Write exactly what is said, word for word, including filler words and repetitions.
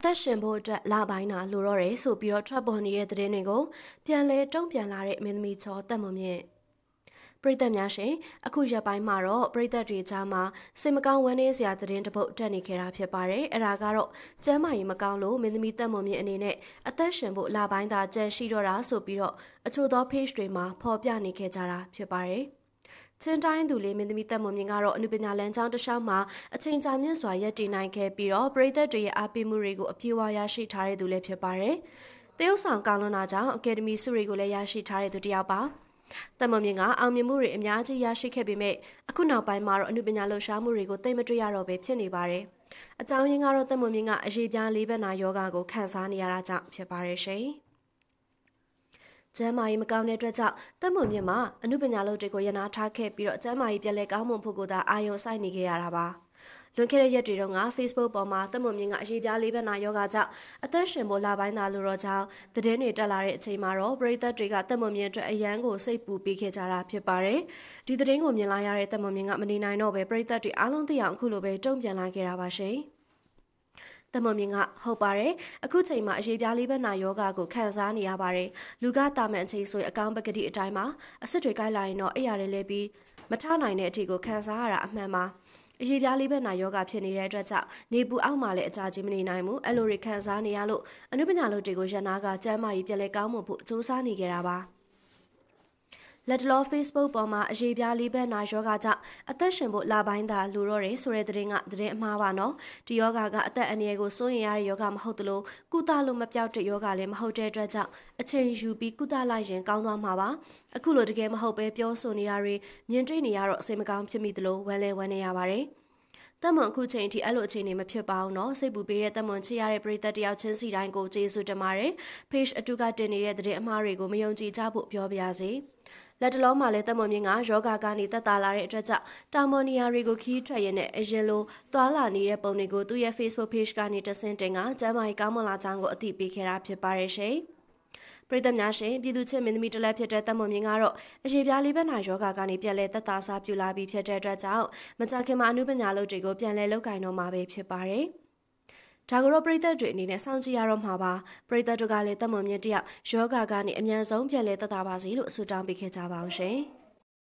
သက်ရှင်ဖို့အတွက်လာပိုင်းတာလိုတော့တယ်ဆိုပြီးတော့ထွက်ပေါ်နေတဲ့သတင်းတွေကိုပြန်လဲတုံ့ပြန်လာတဲ့မင်းသမီးချောတက်မွန်မြင့်ပရိသတ်များရှင်အခုရက်ပိုင်းမှာတော့ပရိသတ်တွေကြားမှာစိတ်မကောင်းဝမ်းနည်းစရာသတင်းတစ်ပုဒ်တက်နေခဲ့တာဖြစ်ပါတယ်အဲ့ဒါကတော့ကျမ်းမာရေးမကောင်းလို့မင်းသမီးတက်မွန်မြင့်အနေနဲ့အသက်ရှင်ဖို့လာပိုင်းတာကြံရှိတော့တာဆိုပြီးတော့အချို့သော page တွေမှာဖော်ပြနေခဲ့ကြတာဖြစ်ပါတယ်ချင်းတိုင်းသူလေးမင်းသမီးတက်မွန်မြင့်ကတော့အနုပညာလမ်းကြောင်းတစ်လျှောက်မှာအချိန်ကြာမြင့်စွာရပ်တည်နိုင်ခဲ့ပြီးတော့ပရိသတ်တွေရဲ့အားပေးမှုတွေကိုအပြည့်အဝရရှိထားတဲ့သူလည်းဖြစ်ပါတယ်။တရုတ်ဆောင်ကောင်းလွန်တာကြောင့်အကယ်ဒမီဆုတွေကိုလည်းရရှိထားတဲ့သူတစ်ယောက်ပါ။တက်မွန်မြင့်ကအောင်မြင်မှုတွေအများကြီးရရှိခဲ့ပေမဲ့အခုနောက်ပိုင်းမှာတော့အနုပညာလှူရှားမှုတွေကိုသိမတွေ့ရတော့ပဲဖြစ်နေပါတယ်။အကြောင်းရင်းကတော့တက်မွန်မြင့်ကအရေးပြားလေးဘက်နာယောဂါကိုခံစားနေရတာကြောင့်ဖြစ်ပါတယ်ရှင်။ကျမ်းမာရေးမကောင်းတဲ့အတွက်ကြောင့်တက်မွန်မြင့်မှာအမှုပညာလုပ်တွေကိုရနာထားခဲ့ပြီးတော့ကျမ်းမာရေးပြည်လဲကောင်းမွန်ဖို့ကိုသာအာရုံစိုက်နေခဲ့ရတာပါလွန်ခဲ့တဲ့ရက်တွေတုန်းက Facebook ပေါ်မှာတက်မွန်မြင့်ကအရေးပြားလေးဘက်နာယောဂါကြောင့်အသက်ရှင်ဖို့လာပိုင်းသာလို့တော့ကြောင်းသတင်းတွေတက်လာတဲ့အချိန်မှာတော့ပရိသတ်တွေကတက်မွန်မြင့်အတွက်အရန်ကိုစိတ်ပူပေးခဲ့ကြတာဖြစ်ပါတယ်ဒီသတင်းကိုမြင်လာရတဲ့တက်မွန်မြင့်ကမနေနိုင်တော့ပဲပရိသတ်တွေအားလုံးသိအောင်အခုလိုပဲတုံ့ပြန်လာခဲ့တာပါရှင်တမမြင့်ကဟုတ်ပါတယ်အခုချိန်မှာအရေးပြားလေးဘက်နာယောဂါကိုခံစားနေရပါတယ်လူကတာမန်အချိန်ဆိုရင်အကောင်းပကတိအတိုင်းမှာအစစ်တွေကိုက်လာရင်တော့အဲ့ရတယ်လဲပြီးမထနိုင်တဲ့အထိကိုခံစားရတာအမှန်ပါအရေးပြားလေးဘက်နာယောဂါဖြစ်နေတဲ့အတွက်ကြောင့်နေပူအောက်မှာလည်းအကြာကြီးမနေနိုင်ဘူးအဲ့လိုတွေခံစားနေရလို့အနုပညာလုပ်တွေကိုရန်နာကကျမ်းမာရေးပြလဲကောင်းမှုဖို့စူးစမ်းနေကြတာပါလက်တလော Facebook ပေါ်မှာအရေးပြားလေးဘက်နာယောဂါကြောင့်အသက်ရှင်ဖို့လာပိုင်းသာလူတော့တယ်ဆိုတဲ့သတင်းကသတင်းအမှားပါနော်ဒီယောဂါကအသက်အန္တရာယ်ကိုစိုးရင်ရတဲ့ယောဂါမဟုတ်သလိုကုသလို့မပြောက်တဲ့ယောဂါလည်းမဟုတ်တဲ့အတွက်ကြောင့်အချိန်ယူပြီးကုသလိုက်ရင်ကောင်းသွားမှာပါအခုလိုတကယ်မဟုတ်ပဲပြောဆိုနေရတွေမြင်တွေ့နေရတော့အစိမ်မကောင်းဖြစ်မိသလိုဝမ်းလဲဝမ်းနေရပါတယ်တက်မွန်အခုချိန်ထိအဲ့လိုအခြေအနေမဖြစ်ပါဘူးเนาะစိတ်ပူပေးတဲ့တက်မွန်ချစ်ရတဲ့ပရိသတ်တယောက်ချင်းစီတိုင်းကိုကျေးဇူးတင်ပါတယ် page အတူကတင်နေတဲ့သတင်းအမှားတွေကိုမယုံကြည်ကြဖို့ပြောပါရစေလက်တလုံးမှာလည်းတက်မွန်မြင့်ကယောဂါကနေတက်တာလာတဲ့အတွက်ကြောင့်တာမိုနီယာတွေကိုခီးထွက်ရတဲ့အရင်လိုသွာလာနေတဲ့ပုံတွေကိုသူ့ရဲ့ Facebook page ကနေတဆင့်တင်ကကျမ်းမာရေးကောင်းမွန်လာကြောင်းကိုအသိပေးခဲ့တာဖြစ်ပါတယ်ရှင်ပရိသတ်များရှင်ပြည်သူ့ချစ်မင်းသမီးတလက်ဖြစ်တဲ့တက်မွန်မြင့်ကတော့အရေးပြားလေးဘက်နာယောဂါကနေပြန်လဲတက်တာစားပြူလာပြီးဖြစ်တဲ့အတွက်ကြောင့်မကြခင်မှာအနုပညာလုပ်တွေကိုပြန်လဲလုပ်ကင်တော့မှာပဲဖြစ်ပါတယ်ဒါကရောပရိသတ်တွေအနေနဲ့စောင့်ကြည့်ရတော့မှာပါပရိသတ်တို့ကလည်းတက်မွန်မြင့်တယောက်ယောဂါကနေအမြန်ဆုံးပြန်လဲတက်တာပါစီလို့ဆုတောင်းပေးခဲ့ကြပါအောင်ရှင်